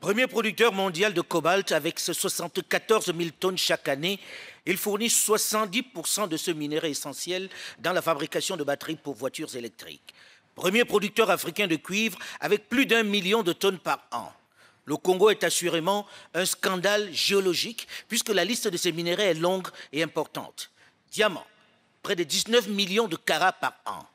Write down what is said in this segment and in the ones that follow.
Premier producteur mondial de cobalt avec ses 74 000 tonnes chaque année, il fournit 70% de ce minerai essentiel dans la fabrication de batteries pour voitures électriques. Premier producteur africain de cuivre avec plus d'1 million de tonnes par an. Le Congo est assurément un scandale géologique puisque la liste de ces minerais est longue et importante. Diamant, près de 19 millions de carats par an.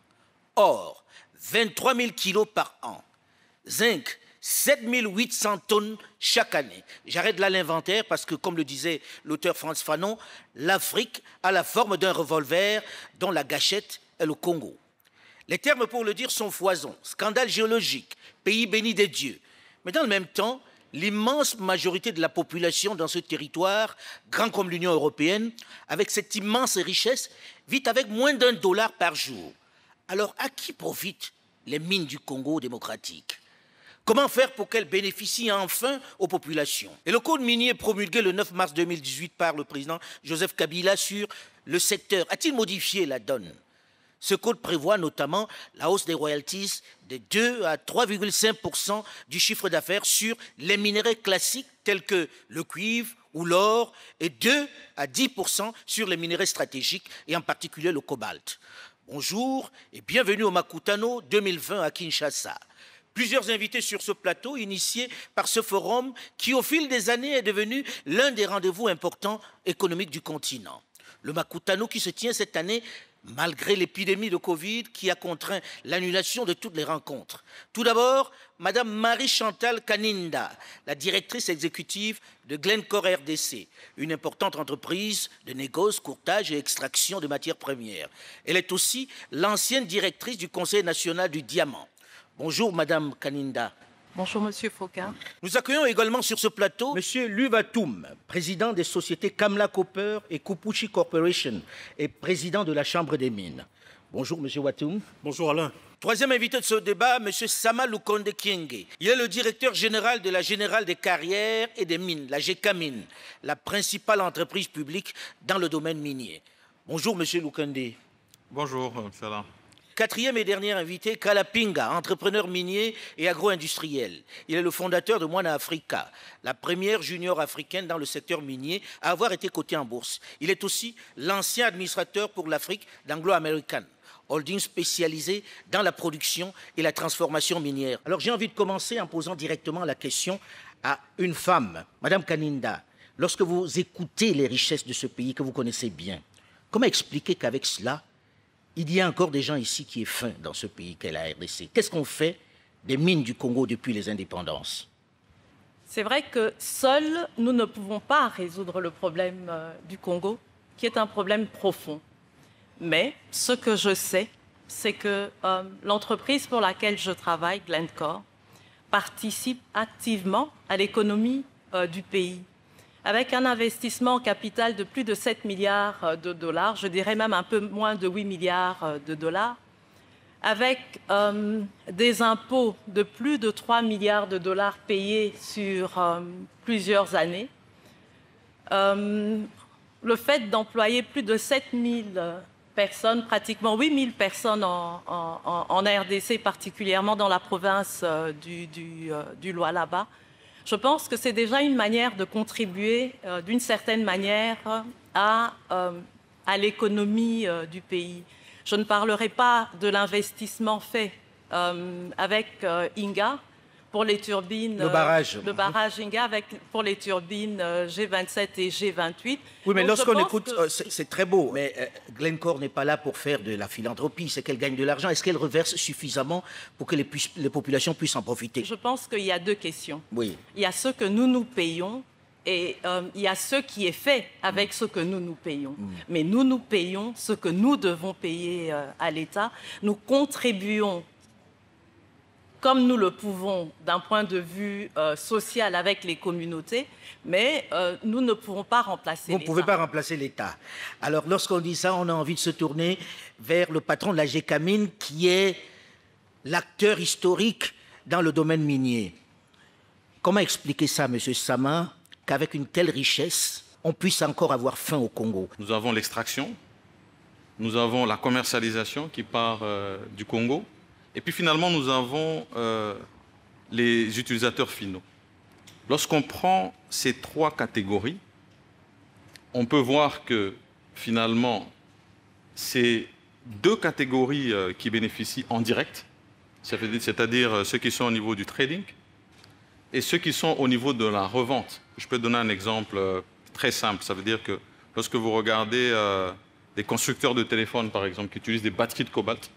Or, 23 000 kilos par an. Zinc, 7 800 tonnes chaque année. J'arrête là l'inventaire parce que, comme le disait l'auteur Frantz Fanon, l'Afrique a la forme d'un revolver dont la gâchette est le Congo. Les termes pour le dire sont foison, scandale géologique, pays béni des dieux. Mais dans le même temps, l'immense majorité de la population dans ce territoire, grand comme l'Union européenne, avec cette immense richesse, vit avec moins d'$1 par jour. Alors, à qui profitent les mines du Congo démocratique? Comment faire pour qu'elles bénéficient enfin aux populations? Et le code minier promulgué le 9 mars 2018 par le président Joseph Kabila sur le secteur a-t-il modifié la donne? Ce code prévoit notamment la hausse des royalties de 2 à 3,5% du chiffre d'affaires sur les minerais classiques tels que le cuivre ou l'or et 2 à 10% sur les minerais stratégiques et en particulier le cobalt. Bonjour et bienvenue au Makutano 2020 à Kinshasa. Plusieurs invités sur ce plateau, initiés par ce forum qui, au fil des années, est devenu l'un des rendez-vous importants économiques du continent. Le Makutano qui se tient cette année malgré l'épidémie de Covid qui a contraint l'annulation de toutes les rencontres. Tout d'abord, Madame Marie-Chantal Kaninda, la directrice exécutive de Glencore RDC, une importante entreprise de négoce, courtage et extraction de matières premières. Elle est aussi l'ancienne directrice du Conseil national du diamant. Bonjour Madame Kaninda. Bonjour Monsieur Foka. Nous accueillons également sur ce plateau Monsieur Luvatoum, président des sociétés Kamla Copper et Kupuchi Corporation et président de la Chambre des mines. Bonjour Monsieur Watoum. Bonjour Alain. Troisième invité de ce débat, Monsieur Sama Lukonde Kienge. Il est le directeur général de la Générale des carrières et des mines, la GECAMINE, la principale entreprise publique dans le domaine minier. Bonjour Monsieur Lukonde. Bonjour Monsieur Alain. Quatrième et dernier invité, Kalapinga, entrepreneur minier et agro-industriel. Il est le fondateur de Moana Africa, la première junior africaine dans le secteur minier à avoir été cotée en bourse. Il est aussi l'ancien administrateur pour l'Afrique d'Anglo-American, holding spécialisé dans la production et la transformation minière. Alors j'ai envie de commencer en posant directement la question à une femme, Madame Kaninda. Lorsque vous écoutez les richesses de ce pays que vous connaissez bien, comment expliquer qu'avec cela, il y a encore des gens ici qui est faim dans ce pays qu'est la RDC. Qu'est-ce qu'on fait des mines du Congo depuis les indépendances? C'est vrai que seuls, nous ne pouvons pas résoudre le problème du Congo, qui est un problème profond. Mais ce que je sais, c'est que l'entreprise pour laquelle je travaille, Glencore, participe activement à l'économie du pays, avec un investissement en capital de plus de 7 milliards de dollars, je dirais même un peu moins de 8 milliards de dollars, avec des impôts de plus de 3 milliards de dollars payés sur plusieurs années, le fait d'employer plus de 7 000 personnes, pratiquement 8 000 personnes en RDC, particulièrement dans la province du Lualaba, je pense que c'est déjà une manière de contribuer d'une certaine manière à l'économie du pays. Je ne parlerai pas de l'investissement fait avec Inga pour les turbines... Le barrage. Le barrage Inga pour les turbines G27 et G28. Oui, mais lorsqu'on écoute, c'est très beau, mais Glencore n'est pas là pour faire de la philanthropie, c'est qu'elle gagne de l'argent. Est-ce qu'elle reverse suffisamment pour que les populations puissent en profiter? Je pense qu'il y a deux questions. Oui. Il y a ce que nous payons et il y a ce qui est fait avec ce que nous payons. Mais nous payons ce que nous devons payer à l'État. Nous contribuons comme nous le pouvons d'un point de vue social avec les communautés, mais nous ne pourrons pas remplacer l'État. Vous ne pouvez pas remplacer l'État. Alors, lorsqu'on dit ça, on a envie de se tourner vers le patron de la GECAMINE, qui est l'acteur historique dans le domaine minier. Comment expliquer ça, M. Sama, qu'avec une telle richesse, on puisse encore avoir faim au Congo? Nous avons l'extraction, nous avons la commercialisation qui part du Congo, et puis finalement nous avons les utilisateurs finaux. Lorsqu'on prend ces 3 catégories, on peut voir que finalement, c'est 2 catégories qui bénéficient en direct, c'est-à-dire ceux qui sont au niveau du trading et ceux qui sont au niveau de la revente. Je peux donner un exemple très simple. Ça veut dire que lorsque vous regardez des constructeurs de téléphones, par exemple, qui utilisent des batteries de cobalt,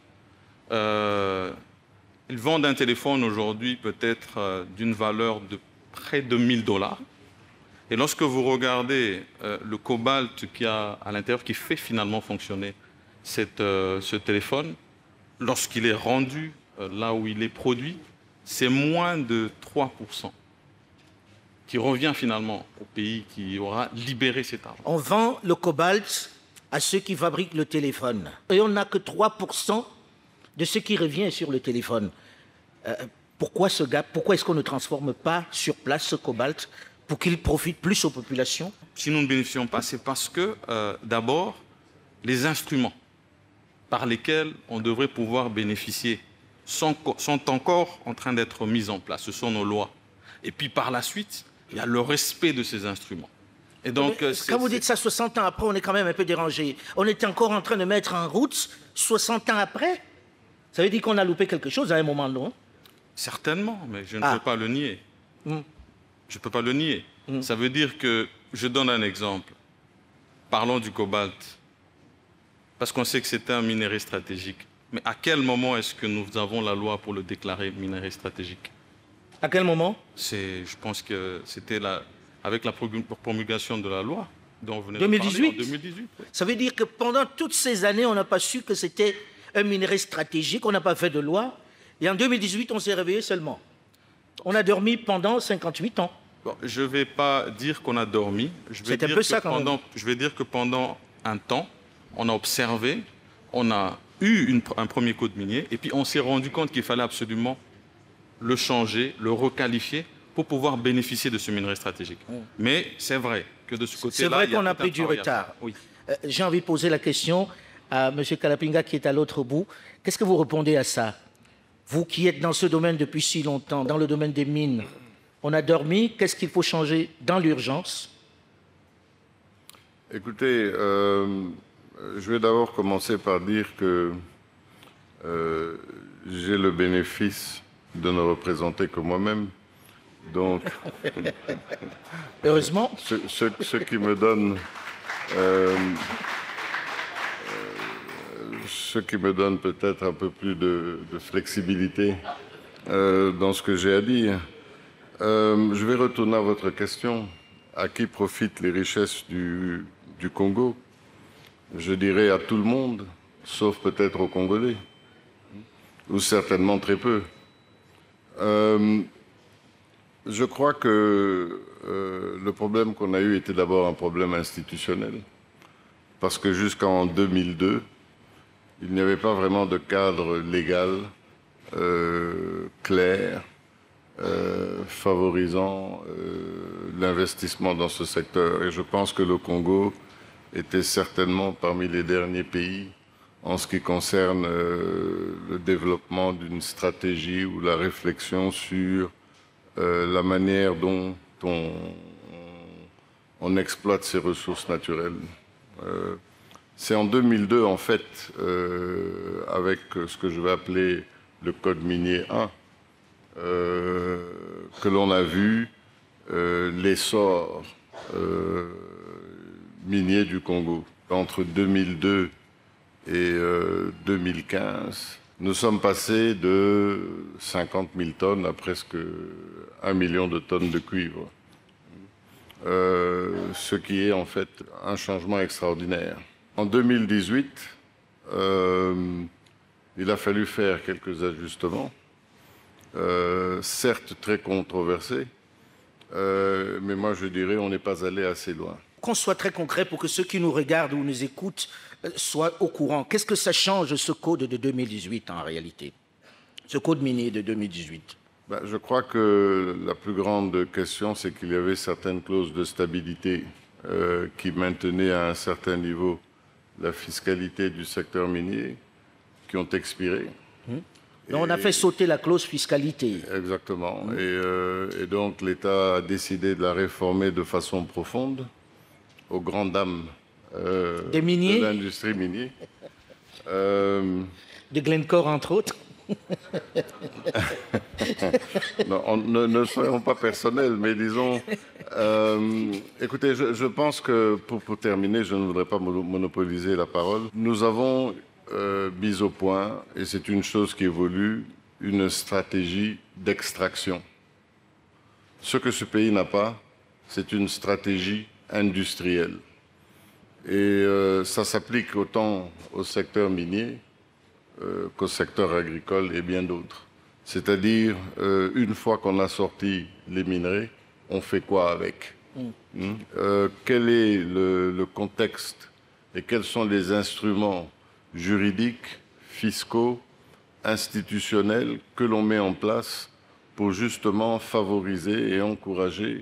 ils vendent un téléphone aujourd'hui peut-être d'une valeur de près de 1 000 $. Et lorsque vous regardez le cobalt qu'il y a à l'intérieur, qui fait finalement fonctionner ce téléphone, lorsqu'il est rendu là où il est produit, c'est moins de 3%, qui revient finalement au pays qui aura libéré cet argent. On vend le cobalt à ceux qui fabriquent le téléphone. Et on n'a que 3% de ce qui revient sur le téléphone. Pourquoi ce gap? Pourquoi est-ce qu'on ne transforme pas sur place ce cobalt pour qu'il profite plus aux populations? Si nous ne bénéficions pas, c'est parce que, d'abord, les instruments par lesquels on devrait pouvoir bénéficier sont encore en train d'être mis en place. Ce sont nos lois. Et puis, par la suite, il y a le respect de ces instruments. Et donc, quand vous dites ça 60 ans après, on est quand même un peu dérangé. On était encore en train de mettre en route 60 ans après. Ça veut dire qu'on a loupé quelque chose à un moment, non? Certainement, mais je ne peux pas le nier. Je ne peux pas le nier. Ça veut dire que, je donne un exemple. Parlons du cobalt. Parce qu'on sait que c'est un minerai stratégique. Mais à quel moment est-ce que nous avons la loi pour le déclarer minerai stratégique? À quel moment? Je pense que c'était avec la promulgation de la loi dont vous venez 2018. de parler, en 2018. Oui. Ça veut dire que pendant toutes ces années, on n'a pas su que c'était un minerai stratégique, on n'a pas fait de loi. Et en 2018, on s'est réveillé seulement. On a dormi pendant 58 ans. Bon, je ne vais pas dire qu'on a dormi. C'est un peu ça quand même. Je vais dire que pendant un temps, on a observé, on a eu un premier code minier, et puis on s'est rendu compte qu'il fallait absolument le changer, le requalifier pour pouvoir bénéficier de ce minerai stratégique. Mais c'est vrai que de ce côté-là, c'est vrai qu'on a pris du retard. Oui. J'ai envie de poser la question à M. Kalapinga qui est à l'autre bout. Qu'est-ce que vous répondez à ça? Vous qui êtes dans ce domaine depuis si longtemps, dans le domaine des mines, on a dormi, qu'est-ce qu'il faut changer dans l'urgence? Écoutez, je vais d'abord commencer par dire que j'ai le bénéfice de ne représenter que moi-même. Donc, heureusement, ce qui me donne peut-être un peu plus de flexibilité dans ce que j'ai à dire. Je vais retourner à votre question. À qui profitent les richesses du Congo? Je dirais à tout le monde, sauf peut-être aux Congolais, ou certainement très peu. Je crois que le problème qu'on a eu était d'abord un problème institutionnel, parce que jusqu'en 2002, il n'y avait pas vraiment de cadre légal clair, favorisant l'investissement dans ce secteur. Et je pense que le Congo était certainement parmi les derniers pays en ce qui concerne le développement d'une stratégie ou la réflexion sur la manière dont on exploite ces ressources naturelles. C'est en 2002, en fait, avec ce que je vais appeler le Code minier 1, que l'on a vu l'essor minier du Congo. Entre 2002 et 2015, nous sommes passés de 50 000 tonnes à presque 1 million de tonnes de cuivre, ce qui est en fait un changement extraordinaire. En 2018, il a fallu faire quelques ajustements, certes très controversés, mais moi je dirais on n'est pas allé assez loin. Qu'on soit très concret pour que ceux qui nous regardent ou nous écoutent soient au courant. Qu'est-ce que ça change, ce code de 2018 en réalité? Ce code minier de 2018? Je crois que la plus grande question, c'est qu'il y avait certaines clauses de stabilité qui maintenaient à un certain niveau la fiscalité du secteur minier, qui ont expiré. Donc on a fait sauter la clause fiscalité. Exactement. Et donc l'État a décidé de la réformer de façon profonde, aux grandes dames des miniers, de l'industrie minière. De Glencore, entre autres. Non, ne soyons pas personnels, mais disons... écoutez, je pense que, pour terminer, je ne voudrais pas monopoliser la parole. Nous avons mis au point, et c'est une chose qui évolue, une stratégie d'extraction. Ce que ce pays n'a pas, c'est une stratégie industrielle. Et ça s'applique autant au secteur minier qu'au secteur agricole et bien d'autres. C'est-à-dire, une fois qu'on a sorti les minerais, on fait quoi avec? Quel est le contexte et quels sont les instruments juridiques, fiscaux, institutionnels que l'on met en place pour justement favoriser et encourager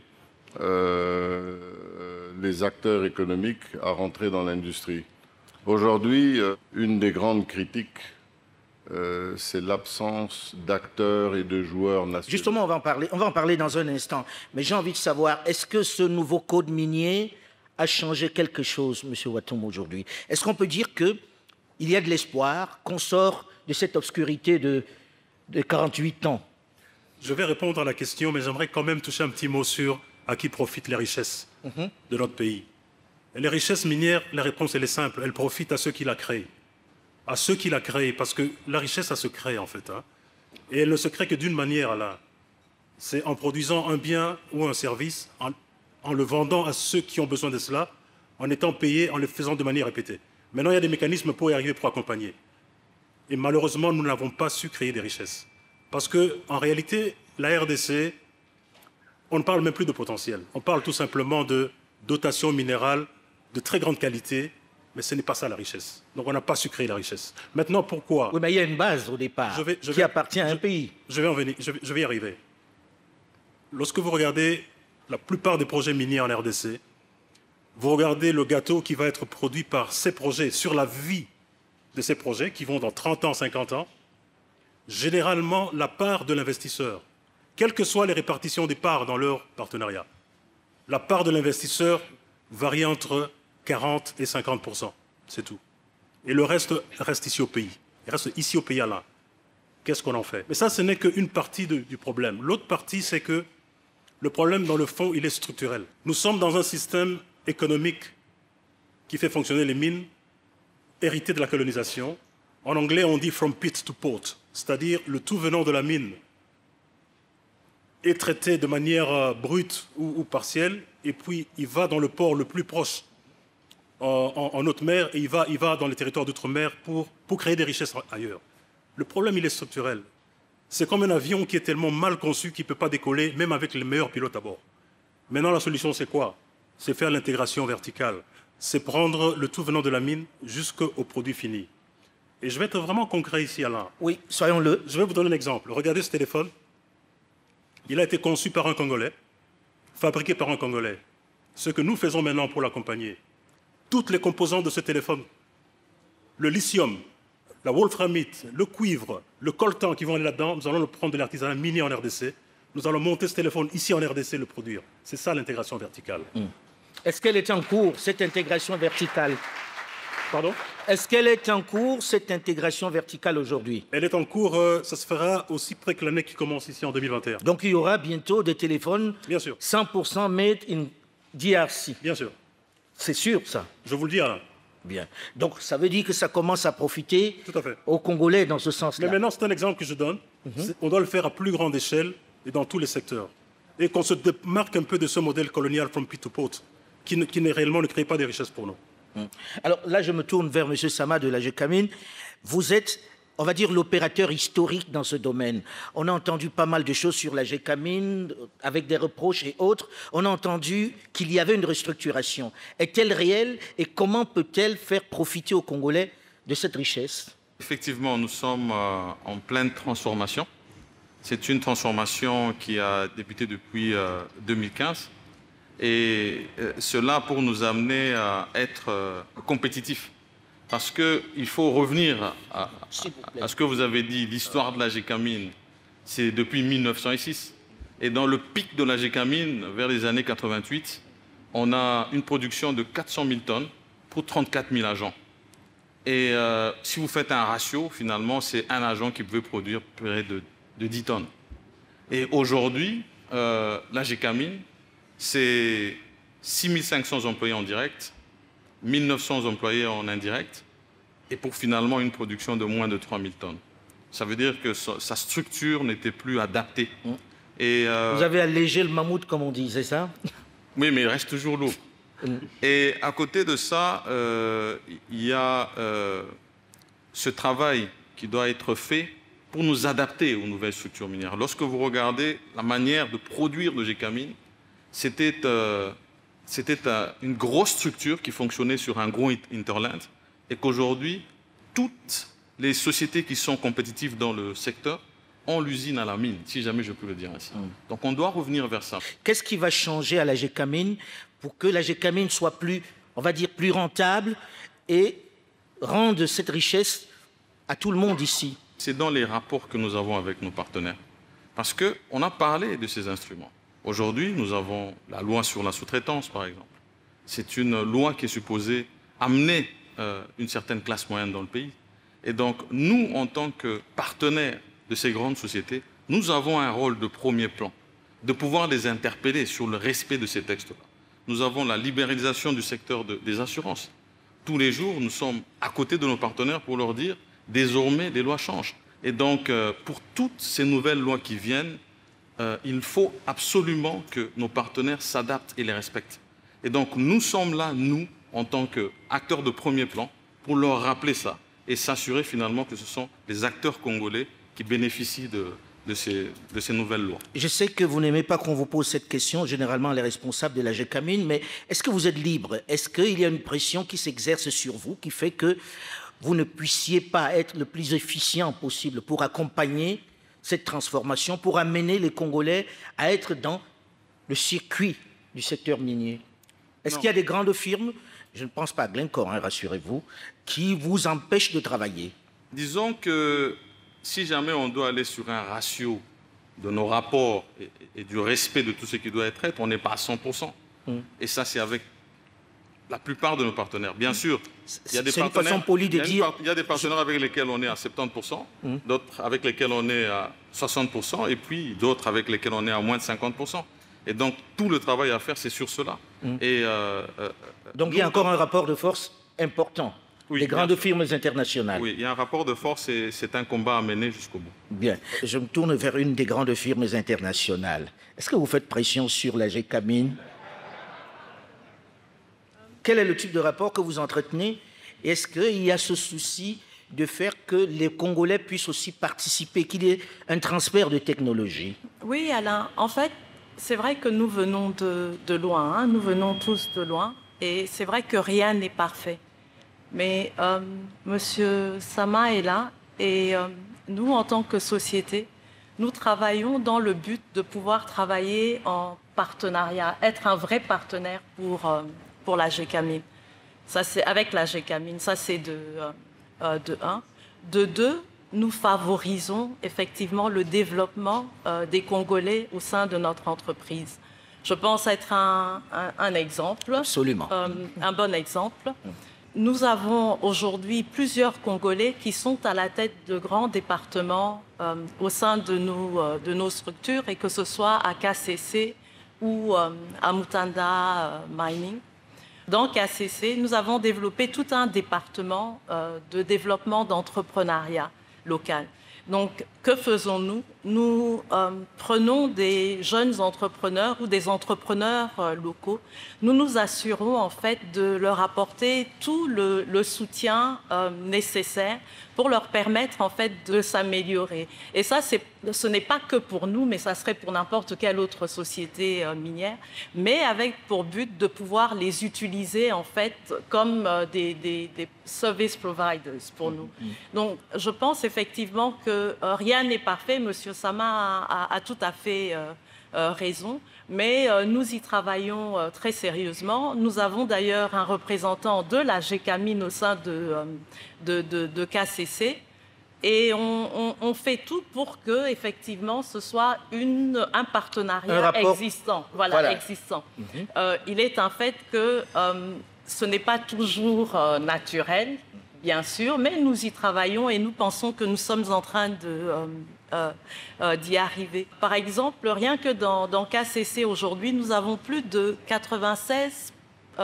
les acteurs économiques à rentrer dans l'industrie? Aujourd'hui, une des grandes critiques, c'est l'absence d'acteurs et de joueurs nationaux. Justement, on va en parler dans un instant. Mais j'ai envie de savoir, est-ce que ce nouveau code minier a changé quelque chose, M. Ouattoum, aujourd'hui? Est-ce qu'on peut dire qu'il y a de l'espoir, qu'on sort de cette obscurité de 48 ans? Je vais répondre à la question, mais j'aimerais quand même toucher un petit mot sur à qui profitent les richesses de notre pays. Et les richesses minières, la réponse elle est simple, elles profitent à ceux qui la créent. À ceux qui la créent, parce que la richesse, ça se crée en fait. Et elle ne se crée que d'une manière, là. C'est en produisant un bien ou un service, en le vendant à ceux qui ont besoin de cela, en étant payés, en le faisant de manière répétée. Maintenant, il y a des mécanismes pour y arriver, pour accompagner. Et malheureusement, nous n'avons pas su créer des richesses. Parce qu'en réalité, la RDC, on ne parle même plus de potentiel. On parle tout simplement de dotation minérale de très grande qualité, mais ce n'est pas ça la richesse. Donc on n'a pas su créer la richesse. Maintenant, pourquoi? Oui, mais il y a une base au départ qui appartient à un pays. Je vais y arriver. Lorsque vous regardez la plupart des projets miniers en RDC, vous regardez le gâteau qui va être produit par ces projets, sur la vie de ces projets, qui vont dans 30 ans, 50 ans, généralement, la part de l'investisseur, quelles que soient les répartitions des parts dans leur partenariat, la part de l'investisseur varie entre 40 et 50%, c'est tout. Et le reste ici au pays. Il reste ici au pays à là. Qu'est-ce qu'on en fait? Mais ça, ce n'est qu'une partie du problème. L'autre partie, c'est que le problème, dans le fond, il est structurel. Nous sommes dans un système économique qui fait fonctionner les mines, hérité de la colonisation. En anglais, on dit « from pit to port », c'est-à-dire le tout venant de la mine est traité de manière brute ou partielle, et puis il va dans le port le plus proche en haute mer, et il va dans les territoires d'outre-mer pour créer des richesses ailleurs. Le problème, il est structurel. C'est comme un avion qui est tellement mal conçu qu'il ne peut pas décoller, même avec les meilleurs pilotes à bord. Maintenant, la solution, c'est quoi? C'est faire l'intégration verticale. C'est prendre le tout venant de la mine jusqu'au produit fini. Et je vais être vraiment concret ici, Alain. Oui, soyons-le. Je vais vous donner un exemple. Regardez ce téléphone. Il a été conçu par un Congolais, fabriqué par un Congolais. Ce que nous faisons maintenant pour l'accompagner, toutes les composantes de ce téléphone, le lithium, la wolframite, le cuivre, le coltan qui vont aller là-dedans, nous allons le prendre de l'artisanat minier en RDC. Nous allons monter ce téléphone ici en RDC et le produire. C'est ça l'intégration verticale. Est-ce qu'elle est en cours, cette intégration verticale? Pardon? Est-ce qu'elle est en cours, cette intégration verticale aujourd'hui? Elle est en cours, ça se fera aussi près que l'année qui commence ici en 2021. Donc il y aura bientôt des téléphones Bien sûr. 100% made in DRC. Bien sûr. C'est sûr, ça? Je vous le dis, Alain. Bien. Donc ça veut dire que ça commence à profiter Tout à fait. aux Congolais dans ce sens-là. Mais maintenant, c'est un exemple que je donne. On doit le faire à plus grande échelle et dans tous les secteurs. Et qu'on se démarque un peu de ce modèle colonial from pit to port, qui réellement ne crée pas des richesses pour nous. Alors là, je me tourne vers M. Sama de la GECAMINE. Vous êtes, on va dire, l'opérateur historique dans ce domaine. On a entendu pas mal de choses sur la GECAMINE, avec des reproches et autres. On a entendu qu'il y avait une restructuration. Est-elle réelle et comment peut-elle faire profiter aux Congolais de cette richesse? Effectivement, nous sommes en pleine transformation. C'est une transformation qui a débuté depuis 2015. Et cela pour nous amener à être compétitifs parce qu'il faut revenir à ce que vous avez dit, l'histoire de la Gécamine, c'est depuis 1906. Et dans le pic de la Gécamine, vers les années 88, on a une production de 400 000 tonnes pour 34 000 agents. Et si vous faites un ratio, finalement, c'est un agent qui pouvait produire près de 10 tonnes. Et aujourd'hui, la Gécamine, c'est 6 500 employés en direct, 1 900 employés en indirect, et pour finalement une production de moins de 3 000 tonnes. Ça veut dire que sa structure n'était plus adaptée. Et, vous avez allégé le mammouth, comme on dit, c'est ça? Oui, mais il reste toujours lourd. Et à côté de ça, il y a ce travail qui doit être fait pour nous adapter aux nouvelles structures minières. Lorsque vous regardez la manière de produire de Gécamine, c'était une grosse structure qui fonctionnait sur un gros hinterland, et qu'aujourd'hui, toutes les sociétés qui sont compétitives dans le secteur ont l'usine à la mine, si jamais je peux le dire ainsi. Donc on doit revenir vers ça. Qu'est-ce qui va changer à la Gécamine pour que la Gécamine soit plus, on va dire, plus rentable et rende cette richesse à tout le monde ici? C'est dans les rapports que nous avons avec nos partenaires. Parce qu'on a parlé de ces instruments. Aujourd'hui, nous avons la loi sur la sous-traitance, par exemple. C'est une loi qui est supposée amener une certaine classe moyenne dans le pays. Et donc, nous, en tant que partenaires de ces grandes sociétés, nous avons un rôle de premier plan, de pouvoir les interpeller sur le respect de ces textes-là. Nous avons la libéralisation du secteur des assurances. Tous les jours, nous sommes à côté de nos partenaires pour leur dire « désormais, les lois changent ». Et donc, pour toutes ces nouvelles lois qui viennent, il faut absolument que nos partenaires s'adaptent et les respectent. Et donc, nous sommes là, nous, en tant qu'acteurs de premier plan, pour leur rappeler ça et s'assurer finalement que ce sont les acteurs congolais qui bénéficient de ces nouvelles lois. Je sais que vous n'aimez pas qu'on vous pose cette question, généralement les responsables de la Gécamine, mais est-ce que vous êtes libre? Est-ce qu'il y a une pression qui s'exerce sur vous qui fait que vous ne puissiez pas être le plus efficient possible pour accompagner cette transformation, pour amener les Congolais à être dans le circuit du secteur minier? Est-ce qu'il y a des grandes firmes, je ne pense pas à Glencore, hein, rassurez-vous, qui vous empêchent de travailler? Disons que si jamais on doit aller sur un ratio de nos rapports et du respect de tout ce qui doit être fait, on n'est pas à 100%. Et ça, c'est avec la plupart de nos partenaires. Bien sûr, il y a des partenaires, une façon polie de dire... Il y a des partenaires avec lesquels on est à 70%, d'autres avec lesquels on est à 60%, et puis d'autres avec lesquels on est à moins de 50%. Et donc, tout le travail à faire, c'est sur cela. Donc, il y a encore un rapport de force important. Oui, des grandes firmes internationales. Oui, il y a un rapport de force et c'est un combat à mener jusqu'au bout. Bien. Je me tourne vers une des grandes firmes internationales. Est-ce que vous faites pression sur la Gécamine? Quel est le type de rapport que vous entretenez? Est-ce qu'il y a ce souci de faire que les Congolais puissent aussi participer, qu'il y ait un transfert de technologie? Oui, Alain. En fait, c'est vrai que nous venons de loin. Hein. Nous venons tous de loin. Et c'est vrai que rien n'est parfait. Mais Monsieur Sama est là et nous, en tant que société, nous travaillons dans le but de pouvoir travailler en partenariat, être un vrai partenaire pour la Gécamine. Ça, c'est avec la Gécamine, ça c'est de un. De deux, nous favorisons effectivement le développement des Congolais au sein de notre entreprise. Je pense être un exemple. Absolument. Un bon exemple. Nous avons aujourd'hui plusieurs Congolais qui sont à la tête de grands départements au sein de nos structures, et que ce soit à KCC ou à Mutanda Mining. Dans KCC, nous avons développé tout un département de développement d'entrepreneuriat local. Donc, que faisons-nous? Nous prenons des jeunes entrepreneurs ou des entrepreneurs locaux. Nous nous assurons en fait de leur apporter tout le soutien nécessaire pour leur permettre en fait de s'améliorer. Et ça, ce n'est pas que pour nous, mais ça serait pour n'importe quelle autre société minière, mais avec pour but de pouvoir les utiliser en fait comme des service providers pour nous. Donc, je pense effectivement que rien n'est parfait. Monsieur Sama a tout à fait raison, mais nous y travaillons très sérieusement. Nous avons d'ailleurs un représentant de la GECAMINE au sein de KCC. Et on fait tout pour que, effectivement, ce soit un partenariat existant. Voilà. Existant. Il est un fait que ce n'est pas toujours naturel, bien sûr, mais nous y travaillons et nous pensons que nous sommes en train d'y arriver. Par exemple, rien que dans KCC aujourd'hui, nous avons plus de 96%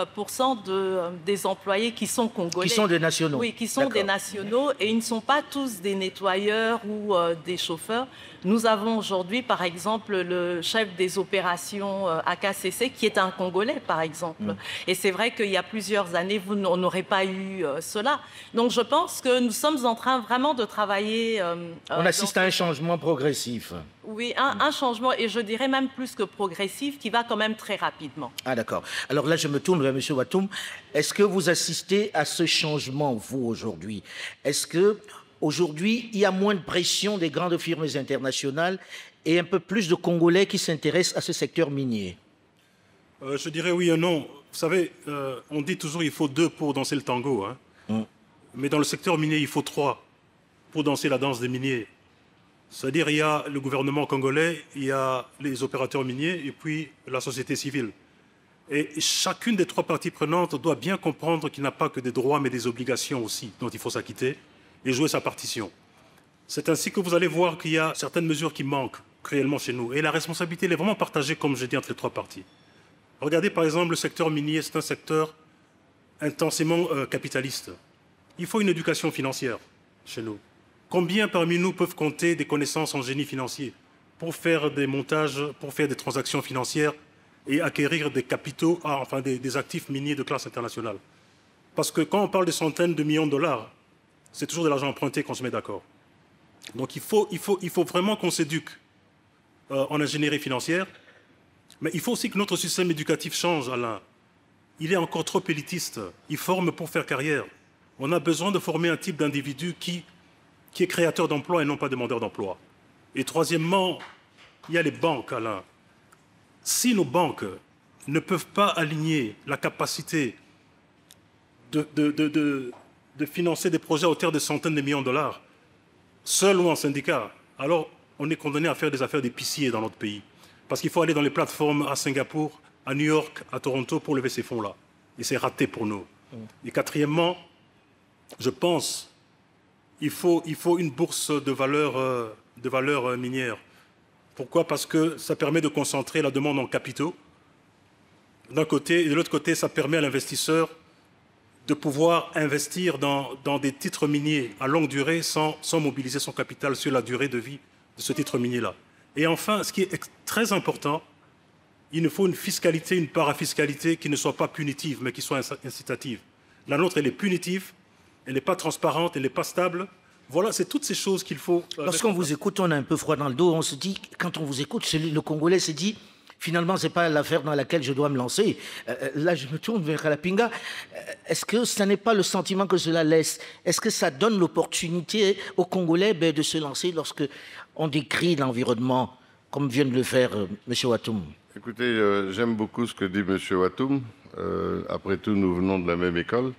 des employés qui sont congolais. Qui sont des nationaux. Oui, qui sont des nationaux et ils ne sont pas tous des nettoyeurs ou des chauffeurs. Nous avons aujourd'hui, par exemple, le chef des opérations à KCC qui est un Congolais, par exemple. Et c'est vrai qu'il y a plusieurs années, on n'aurait pas eu cela. Donc je pense que nous sommes en train vraiment de travailler... on assiste à un changement progressif. Oui, un changement, et je dirais même plus que progressif, qui va quand même très rapidement. Ah d'accord. Alors là, je me tourne vers M. Watoum. Est-ce que vous assistez à ce changement, vous, aujourd'hui? Est-ce que aujourd'hui, il y a moins de pression des grandes firmes internationales et un peu plus de Congolais qui s'intéressent à ce secteur minier? Je dirais oui et non. Vous savez, on dit toujours qu'il faut 2 pour danser le tango. Hein. Mais dans le secteur minier, il faut 3 pour danser la danse des miniers. C'est-à-dire il y a le gouvernement congolais, il y a les opérateurs miniers et puis la société civile. Et chacune des 3 parties prenantes doit bien comprendre qu'il n'a pas que des droits mais des obligations aussi dont il faut s'acquitter et jouer sa partition. C'est ainsi que vous allez voir qu'il y a certaines mesures qui manquent réellement chez nous. Et la responsabilité elle est vraiment partagée, comme je dis, entre les 3 parties. Regardez par exemple le secteur minier, c'est un secteur intensément capitaliste. Il faut une éducation financière chez nous. Combien parmi nous peuvent compter des connaissances en génie financier pour faire des montages, pour faire des transactions financières et acquérir des capitaux, enfin des actifs miniers de classe internationale? Parce que quand on parle de centaines de millions de dollars, c'est toujours de l'argent emprunté qu'on se met d'accord. Donc il faut vraiment qu'on s'éduque en ingénierie financière, mais il faut aussi que notre système éducatif change, Alain. Il est encore trop élitiste. Il forme pour faire carrière. On a besoin de former un type d'individu qui est créateur d'emplois et non pas demandeur d'emploi. Et troisièmement, il y a les banques, Alain. Si nos banques ne peuvent pas aligner la capacité de financer des projets à hauteur de centaines de millions de dollars, seul ou en syndicat, alors on est condamné à faire des affaires d'épicier dans notre pays. Parce qu'il faut aller dans les plateformes à Singapour, à New York, à Toronto pour lever ces fonds-là. Et c'est raté pour nous. Et quatrièmement, je pense qu'il faut une bourse de valeur minière. Pourquoi? Parce que ça permet de concentrer la demande en capitaux d'un côté, et de l'autre côté, ça permet à l'investisseur de pouvoir investir dans des titres miniers à longue durée sans mobiliser son capital sur la durée de vie de ce titre minier-là. Et enfin, ce qui est très important, il nous faut une fiscalité, une parafiscalité qui ne soit pas punitive, mais qui soit incitative. La nôtre, elle est punitive, elle n'est pas transparente, elle n'est pas stable. Voilà, c'est toutes ces choses qu'il faut... Lorsqu'on vous écoute, on a un peu froid dans le dos. On se dit, quand on vous écoute, le Congolais se dit, finalement, ce n'est pas l'affaire dans laquelle je dois me lancer. Là, je me tourne vers Kalapinga. Est-ce que ce n'est pas le sentiment que cela laisse? Est-ce que ça donne l'opportunité aux Congolais de se lancer lorsque on décrit l'environnement, comme vient de le faire M. Watoum? Écoutez, j'aime beaucoup ce que dit M. Watoum. Après tout, nous venons de la même école.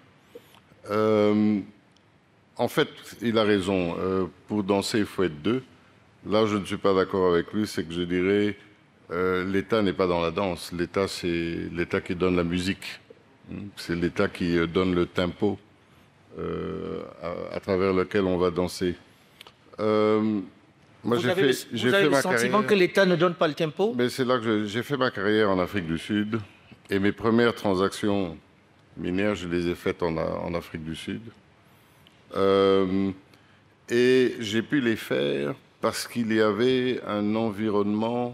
En fait, il a raison. Pour danser, il faut être 2. Là, je ne suis pas d'accord avec lui. C'est que je dirais, l'État n'est pas dans la danse. L'État, c'est l'État qui donne la musique. C'est l'État qui donne le tempo à travers lequel on va danser. Moi, vous avez le sentiment que l'État ne donne pas le tempo? Mais c'est là que j'ai fait ma carrière en Afrique du Sud. Et mes premières transactions minières, je les ai faites en Afrique du Sud. Et j'ai pu les faire parce qu'il y avait un environnement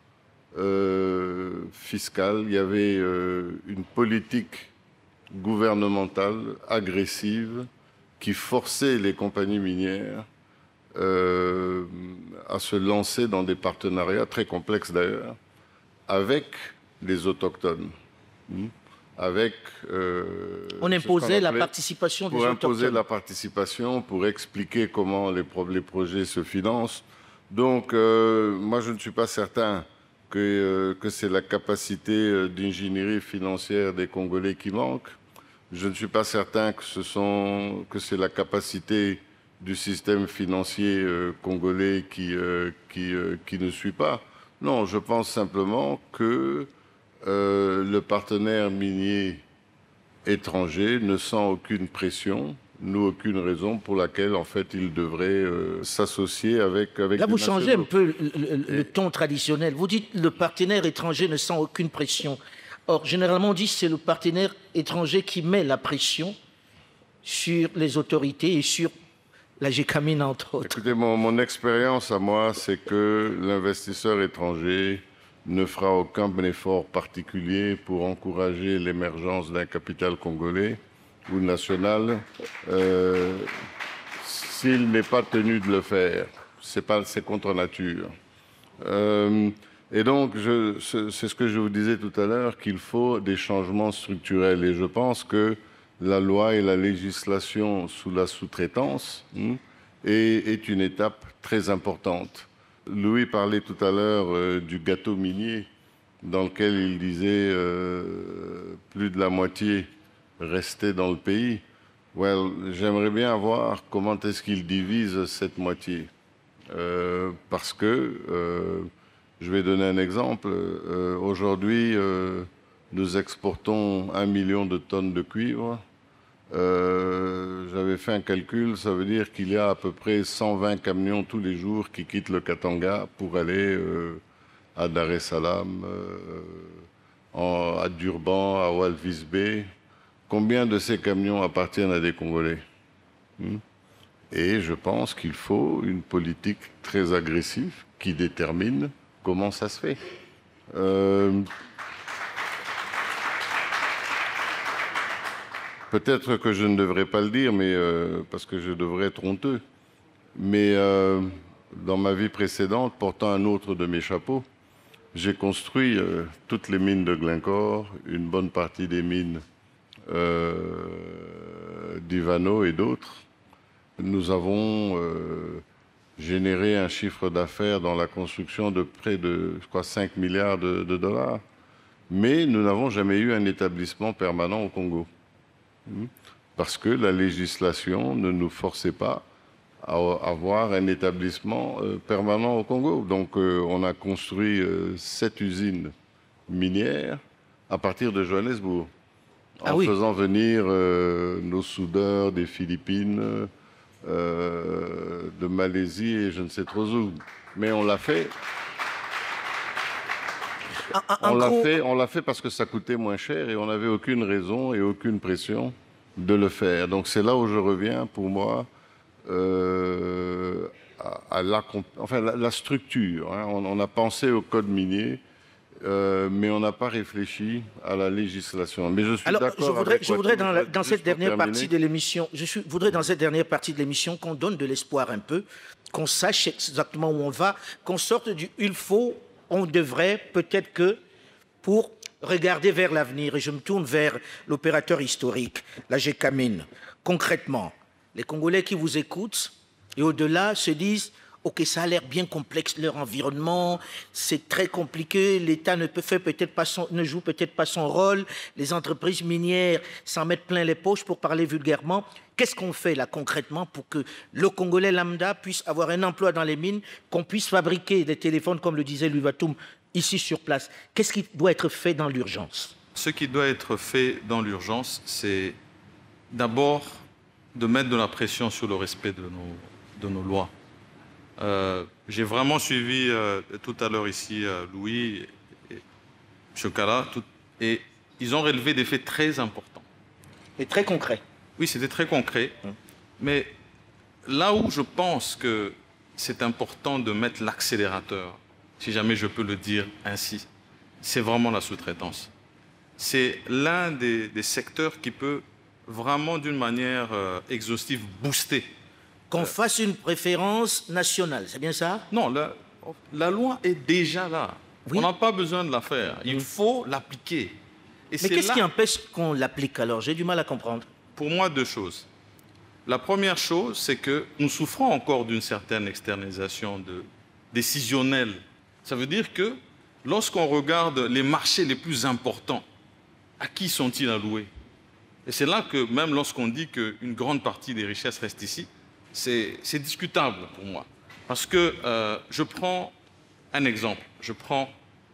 fiscal, il y avait une politique gouvernementale agressive qui forçait les compagnies minières à se lancer dans des partenariats très complexes d'ailleurs avec les autochtones. Avec, on imposait la participation des autochtones. Pour imposer la participation, pour expliquer comment les projets se financent. Donc, moi, je ne suis pas certain que c'est la capacité d'ingénierie financière des Congolais qui manque. Je ne suis pas certain que c'est la capacité du système financier congolais qui ne suit pas. Non, je pense simplement que le partenaire minier étranger ne sent aucune pression, nous aucune raison pour laquelle en fait il devrait s'associer avec Là, vous changez un peu le ton traditionnel. Vous dites le partenaire étranger ne sent aucune pression. Or, généralement, on dit que c'est le partenaire étranger qui met la pression sur les autorités et sur la GECAMIN, entre autres. Écoutez, mon expérience à moi, c'est que l'investisseur étranger ne fera aucun effort particulier pour encourager l'émergence d'un capital congolais ou national s'il n'est pas tenu de le faire. C'est contre nature. Et donc, c'est ce que je vous disais tout à l'heure, qu'il faut des changements structurels. Et je pense que la loi et la législation sous la sous-traitance est une étape très importante. Louis parlait tout à l'heure du gâteau minier, dans lequel il disait plus de la moitié restait dans le pays. Well, j'aimerais bien voir comment est-ce qu'il divise cette moitié. Parce que, je vais donner un exemple, aujourd'hui, nous exportons 1 million de tonnes de cuivre. J'avais fait un calcul, ça veut dire qu'il y a à peu près 120 camions tous les jours qui quittent le Katanga pour aller à Dar es Salaam, à Durban, à Walvis Bay. Combien de ces camions appartiennent à des Congolais? Et je pense qu'il faut une politique très agressive qui détermine comment ça se fait. Peut-être que je ne devrais pas le dire, mais parce que je devrais être honteux. Mais dans ma vie précédente, portant un autre de mes chapeaux, j'ai construit toutes les mines de Glencore, une bonne partie des mines d'Ivano et d'autres. Nous avons généré un chiffre d'affaires dans la construction de près de, je crois, 5 milliards de dollars. Mais nous n'avons jamais eu un établissement permanent au Congo. Parce que la législation ne nous forçait pas à avoir un établissement permanent au Congo. Donc on a construit 7 usines minières à partir de Johannesburg, en faisant venir nos soudeurs des Philippines, de Malaisie et je ne sais trop où. Mais on l'a fait. On l'a fait parce que ça coûtait moins cher et on n'avait aucune raison et aucune pression de le faire. Donc c'est là où je reviens, pour moi, à la structure. Hein. On a pensé au code minier, mais on n'a pas réfléchi à la législation. Mais je suis d'accord. Je voudrais dans cette dernière partie de l'émission, qu'on donne de l'espoir un peu, qu'on sache exactement où on va, qu'on sorte du il faut. On devrait peut-être que, pour regarder vers l'avenir, et je me tourne vers l'opérateur historique, la GECAMIN, concrètement, les Congolais qui vous écoutent et au-delà se disent « Ok, ça a l'air bien complexe, leur environnement, c'est très compliqué, l'État ne joue peut-être pas son rôle, les entreprises minières s'en mettent plein les poches pour parler vulgairement. Qu'est-ce qu'on fait là concrètement pour que le Congolais lambda puisse avoir un emploi dans les mines, qu'on puisse fabriquer des téléphones, comme le disait Louis Watoum, ici sur place? Qu'est-ce qui doit être fait dans l'urgence? Ce qui doit être fait dans l'urgence, c'est d'abord de mettre de la pression sur le respect de nos lois. J'ai vraiment suivi tout à l'heure ici Louis et M. Kala, et ils ont relevé des faits très importants. Et très concrets. Oui, c'était très concret. Mais là où je pense que c'est important de mettre l'accélérateur, si jamais je peux le dire ainsi, c'est vraiment la sous-traitance. C'est l'un des secteurs qui peut vraiment, d'une manière exhaustive, booster. Qu'on fasse une préférence nationale, c'est bien ça? Non, la loi est déjà là. Oui. On n'a pas besoin de la faire. Il faut l'appliquer. Mais qu'est-ce qui empêche qu'on l'applique alors? J'ai du mal à comprendre. Pour moi, deux choses. La première chose, c'est que nous souffrons encore d'une certaine externalisation décisionnelle. Ça veut dire que lorsqu'on regarde les marchés les plus importants, à qui sont-ils alloués? Et c'est là que même lorsqu'on dit qu'une grande partie des richesses reste ici, c'est discutable pour moi. Parce que je prends un exemple. Je prends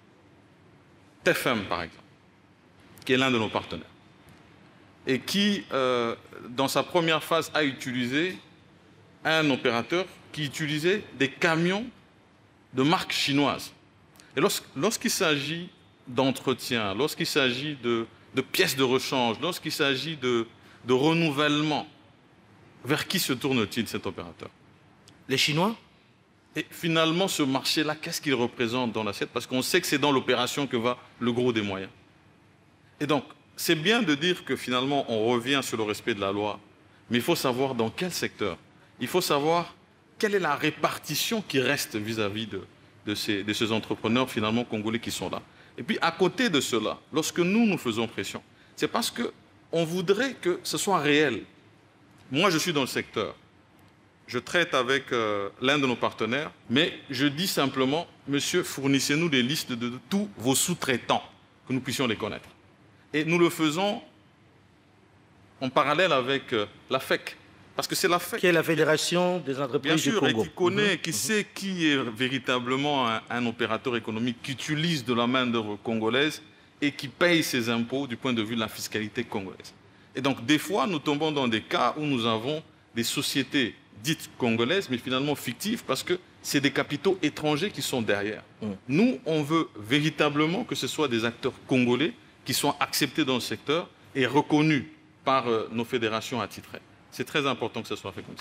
TFM, par exemple, qui est l'un de nos partenaires, et qui, dans sa première phase, a utilisé un opérateur qui utilisait des camions de marque chinoise. Et lorsqu'il s'agit d'entretien, lorsqu'il s'agit de pièces de rechange, lorsqu'il s'agit de renouvellement, vers qui se tourne-t-il cet opérateur? Les Chinois? Et finalement, ce marché-là, qu'est-ce qu'il représente dans l'assiette? Parce qu'on sait que c'est dans l'opération que va le gros des moyens. Et donc, c'est bien de dire que finalement, on revient sur le respect de la loi, mais il faut savoir dans quel secteur. Il faut savoir quelle est la répartition qui reste vis-à-vis de ces entrepreneurs finalement congolais qui sont là. Et puis, à côté de cela, lorsque nous faisons pression, c'est parce qu'on voudrait que ce soit réel. Moi, je suis dans le secteur. Je traite avec l'un de nos partenaires, mais je dis simplement, monsieur, fournissez-nous des listes de tous vos sous-traitants, que nous puissions les connaître. Et nous le faisons en parallèle avec la FEC, parce que c'est la FEC. Qui est la Fédération des entreprises du Congo. Bien sûr, et qui connaît, qui sait qui est véritablement un opérateur économique qui utilise de la main-d'œuvre congolaise et qui paye ses impôts du point de vue de la fiscalité congolaise. Et donc, des fois, nous tombons dans des cas où nous avons des sociétés dites congolaises, mais finalement fictives, parce que c'est des capitaux étrangers qui sont derrière. Nous, on veut véritablement que ce soit des acteurs congolais qui soient acceptés dans le secteur et reconnus par nos fédérations attitrées. C'est très important que ce soit fait comme ça.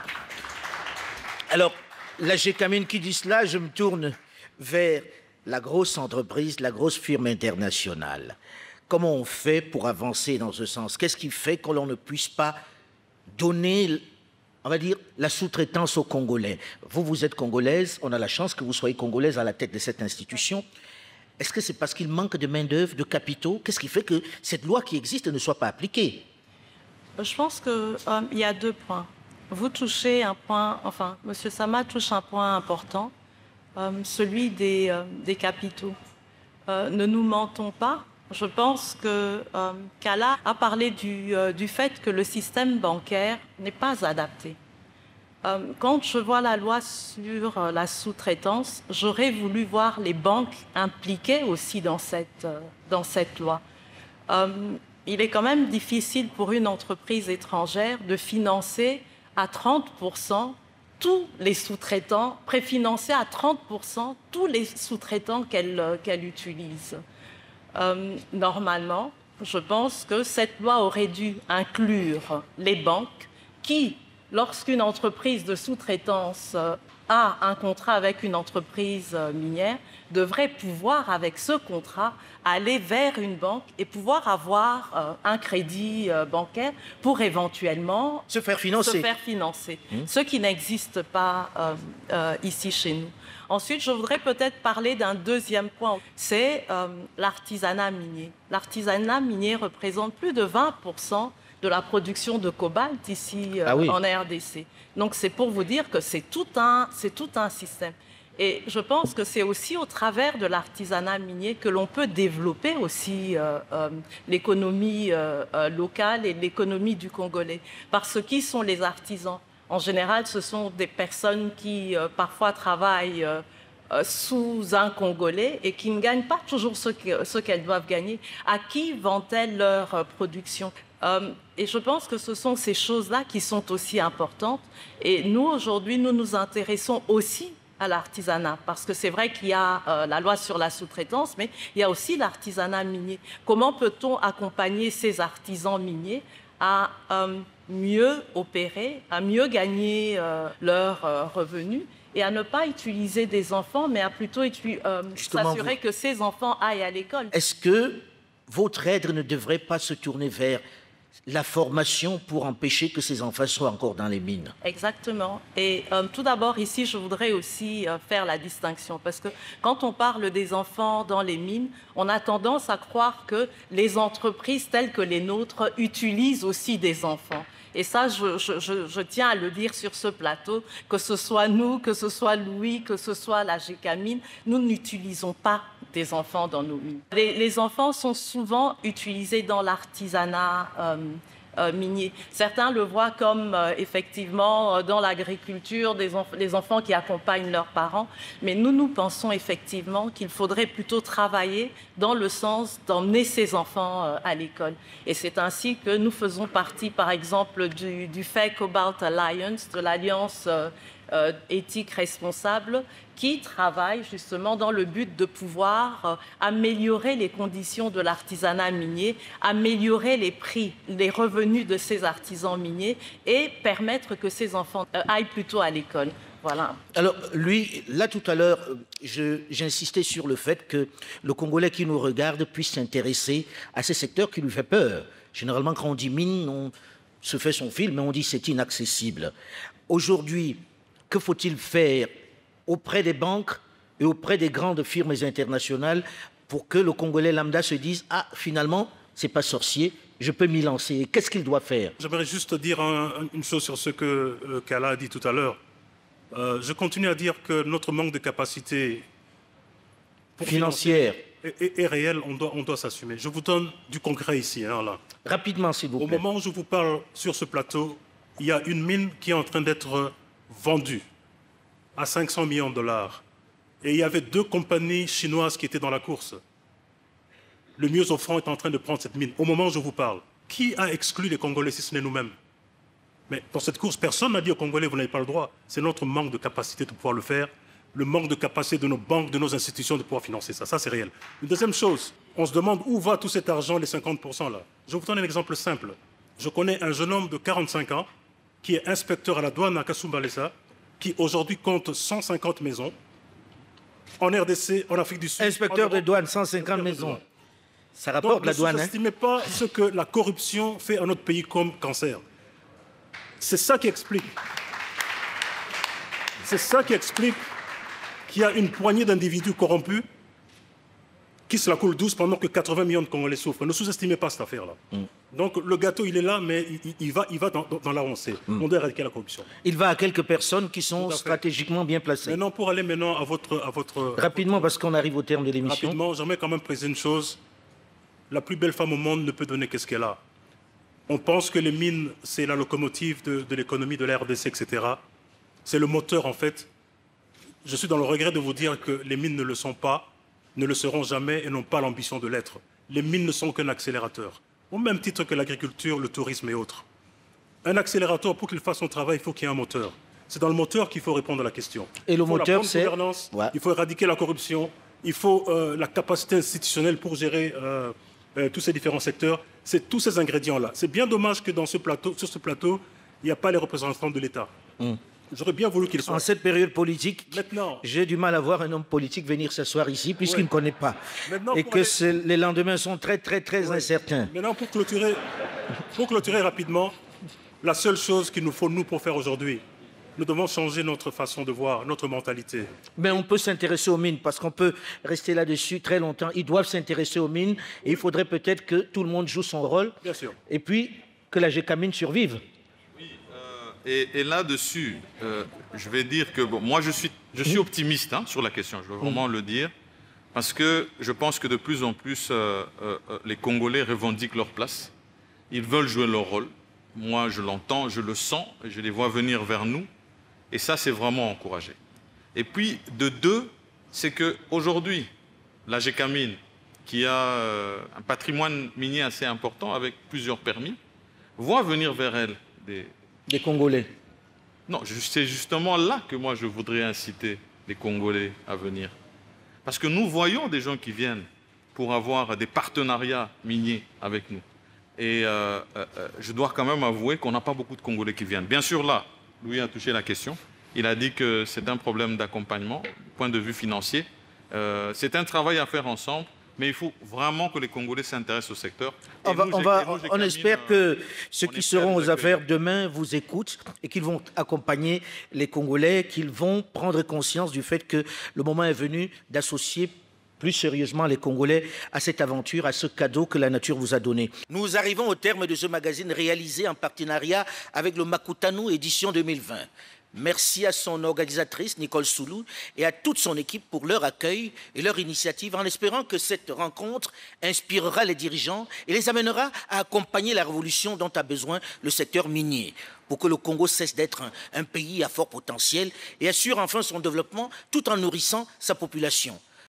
Alors, la GECAMIN qui dit cela, je me tourne vers la grosse entreprise, la grosse firme internationale. Comment on fait pour avancer dans ce sens? Qu'est-ce qui fait que l'on ne puisse pas donner, on va dire, la sous-traitance aux Congolais? Vous êtes congolaise, on a la chance que vous soyez congolaise à la tête de cette institution. Est-ce que c'est parce qu'il manque de main-d'œuvre, de capitaux? Qu'est-ce qui fait que cette loi qui existe ne soit pas appliquée? Je pense qu'il y a deux points. Vous touchez un point, enfin, M. Sama touche un point important, celui des capitaux. Ne nous mentons pas. Je pense que Kala a parlé du fait que le système bancaire n'est pas adapté. Quand je vois la loi sur la sous-traitance, j'aurais voulu voir les banques impliquées aussi dans cette loi. Il est quand même difficile pour une entreprise étrangère de financer à 30% tous les sous-traitants, préfinancer à 30% tous les sous-traitants qu'elle utilise. Normalement, je pense que cette loi aurait dû inclure les banques qui, lorsqu'une entreprise de sous-traitance a un contrat avec une entreprise minière, devrait pouvoir, avec ce contrat, aller vers une banque et pouvoir avoir un crédit bancaire pour éventuellement se faire financer. Ce qui n'existe pas ici chez nous. Ensuite, je voudrais peut-être parler d'un deuxième point, c'est l'artisanat minier. L'artisanat minier représente plus de 20% de la production de cobalt ici en RDC. Donc c'est pour vous dire que c'est tout un système. Et je pense que c'est aussi au travers de l'artisanat minier que l'on peut développer aussi l'économie locale et l'économie du Congolais. Parce que qui sont les artisans? En général, ce sont des personnes qui parfois travaillent sous un Congolais et qui ne gagnent pas toujours ce qu'elles doivent gagner. À qui vendent-elles leur production? Et je pense que ce sont ces choses-là qui sont aussi importantes. Et nous, aujourd'hui, nous nous intéressons aussi à l'artisanat, parce que c'est vrai qu'il y a la loi sur la sous-traitance, mais il y a aussi l'artisanat minier. Comment peut-on accompagner ces artisans miniers à mieux opérer, à mieux gagner leurs revenus et à ne pas utiliser des enfants, mais à plutôt s'assurer que ces enfants aillent à l'école? Est-ce que votre aide ne devrait pas se tourner vers la formation pour empêcher que ces enfants soient encore dans les mines? Exactement. Et tout d'abord, ici, je voudrais aussi faire la distinction. Parce que quand on parle des enfants dans les mines, on a tendance à croire que les entreprises telles que les nôtres utilisent aussi des enfants. Et ça, je tiens à le dire sur ce plateau, que ce soit nous, que ce soit Louis, que ce soit la GECAMIN, nous n'utilisons pas des enfants dans nos mines. Les enfants sont souvent utilisés dans l'artisanat minier. Certains le voient comme effectivement dans l'agriculture, les enfants qui accompagnent leurs parents, mais nous pensons effectivement qu'il faudrait plutôt travailler dans le sens d'emmener ces enfants à l'école. Et c'est ainsi que nous faisons partie, par exemple, du Fair Cobalt Alliance, de l'Alliance éthique responsable, qui travaille justement dans le but de pouvoir améliorer les conditions de l'artisanat minier, améliorer les prix, les revenus de ces artisans miniers et permettre que ces enfants aillent plutôt à l'école. Voilà. Alors, lui, là tout à l'heure, j'insistais sur le fait que le Congolais qui nous regarde puisse s'intéresser à ces secteurs qui lui font peur. Généralement, quand on dit mine, on se fait son film, mais on dit c'est inaccessible. Aujourd'hui, que faut-il faire auprès des banques et auprès des grandes firmes internationales pour que le Congolais lambda se dise « Ah, finalement, c'est pas sorcier, je peux m'y lancer ». Qu'est-ce qu'il doit faire? J'aimerais juste dire une chose sur ce que Kala a dit tout à l'heure. Je continue à dire que notre manque de capacité financière est réel, on doit s'assumer. Je vous donne du concret ici. Hein, là. Rapidement, s'il vous plaît. Au moment où je vous parle sur ce plateau, il y a une mine qui est en train d'être vendue à 500 millions de dollars. Et il y avait 2 compagnies chinoises qui étaient dans la course. Le mieux offrant est en train de prendre cette mine. Au moment où je vous parle, qui a exclu les Congolais si ce n'est nous-mêmes? Mais dans cette course, personne n'a dit aux Congolais, vous n'avez pas le droit. C'est notre manque de capacité de pouvoir le faire, le manque de capacité de nos banques, de nos institutions de pouvoir financer ça. Ça, c'est réel. Une deuxième chose, on se demande où va tout cet argent, les 50% là. Je vous donne un exemple simple. Je connais un jeune homme de 45 ans qui est inspecteur à la douane à Kasumbalesa, qui aujourd'hui compte 150 maisons en RDC, en Afrique du Sud. Inspecteur de douane, 150 maisons. Ça rapporte Donc, la douane. Ne sous-estimez pas ce que la corruption fait à notre pays comme cancer. C'est ça qui explique. C'est ça qui explique qu'il y a une poignée d'individus corrompus qui se la coulent douce pendant que 80 millions de Congolais souffrent. Ne sous-estimez pas cette affaire-là. Donc le gâteau, il est là, mais il va dans l'avancée. On doit éradiquer la corruption. Il va à quelques personnes qui sont stratégiquement bien placées. Maintenant, pour aller maintenant à votre... Rapidement, parce qu'on arrive au terme de l'émission. Rapidement, j'aimerais quand même préciser une chose. La plus belle femme au monde ne peut donner qu'est-ce qu'elle a. On pense que les mines, c'est la locomotive de l'économie de la RDC, etc. C'est le moteur, en fait. Je suis dans le regret de vous dire que les mines ne le sont pas, ne le seront jamais et n'ont pas l'ambition de l'être. Les mines ne sont qu'un accélérateur, au même titre que l'agriculture, le tourisme et autres. Un accélérateur, pour qu'il fasse son travail, il faut qu'il y ait un moteur. C'est dans le moteur qu'il faut répondre à la question. Et le moteur, c'est... Il faut éradiquer la corruption, il faut la capacité institutionnelle pour gérer tous ces différents secteurs. C'est tous ces ingrédients-là. C'est bien dommage que sur ce plateau, il n'y a pas les représentants de l'État. J'aurais bien voulu qu'ils soient. En cette période politique, maintenant, j'ai du mal à voir un homme politique venir s'asseoir ici, puisqu'il ne connaît pas. Maintenant, et que les lendemains sont très, très, très incertains. Maintenant, pour clôturer rapidement, la seule chose qu'il nous faut, nous, pour faire aujourd'hui, nous devons changer notre façon de voir, notre mentalité. Mais on peut s'intéresser aux mines, parce qu'on peut rester là-dessus très longtemps. Ils doivent s'intéresser aux mines, et il faudrait peut-être que tout le monde joue son rôle. Bien sûr. Et puis, que la GECAMINE survive. Et là-dessus, je vais dire que moi, je suis optimiste sur la question, je veux vraiment le dire, parce que je pense que de plus en plus, les Congolais revendiquent leur place. Ils veulent jouer leur rôle. Moi, je l'entends, je le sens, je les vois venir vers nous. Et ça, c'est vraiment encouragé. Et puis, de deux, c'est qu'aujourd'hui, la GECAMINE, qui a un patrimoine minier assez important avec plusieurs permis, voit venir vers elle des Congolais. Non, c'est justement là que moi je voudrais inciter les Congolais à venir. Parce que nous voyons des gens qui viennent pour avoir des partenariats miniers avec nous. Et je dois quand même avouer qu'on n'a pas beaucoup de Congolais qui viennent. Bien sûr, là, Louis a touché la question. Il a dit que c'est un problème d'accompagnement, point de vue financier. C'est un travail à faire ensemble. Mais il faut vraiment que les Congolais s'intéressent au secteur. On espère que ceux qui seront aux affaires demain vous écoutent et qu'ils vont accompagner les Congolais, qu'ils vont prendre conscience du fait que le moment est venu d'associer plus sérieusement les Congolais à cette aventure, à ce cadeau que la nature vous a donné. Nous arrivons au terme de ce magazine réalisé en partenariat avec le Makutano édition 2020. Merci à son organisatrice, Nicole Soulou, et à toute son équipe pour leur accueil et leur initiative, en espérant que cette rencontre inspirera les dirigeants et les amènera à accompagner la révolution dont a besoin le secteur minier, pour que le Congo cesse d'être un pays à fort potentiel et assure enfin son développement tout en nourrissant sa population.